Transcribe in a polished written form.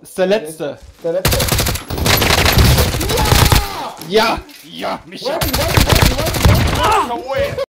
Ist der letzte. Der letzte. Ja! Ja, Micha! Weapon, weapon, weapon, weapon. No way.